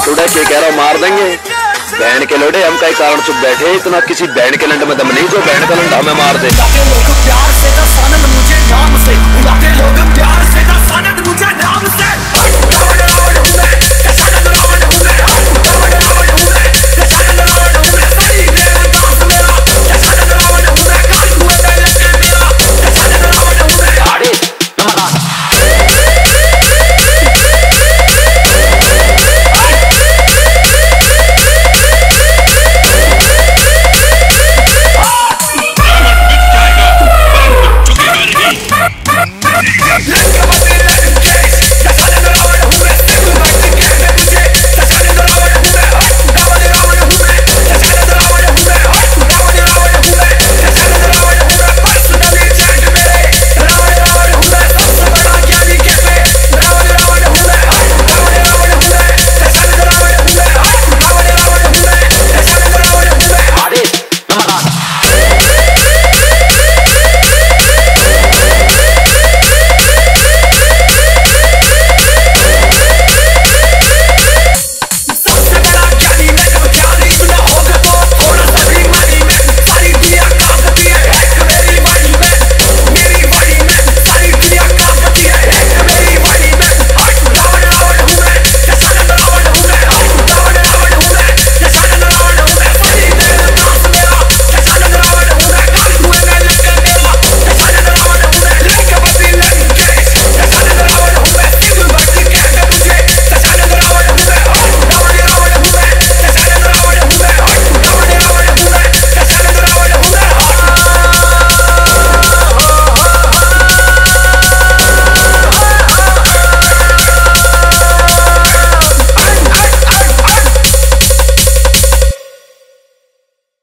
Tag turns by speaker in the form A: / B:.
A: Today के कह रहा मार देंगे बहन के लोडे। हम कई कारण चुप बैठे, इतना किसी बहन के लंड में दम नहीं जो बहन का लंड हमें मार दे।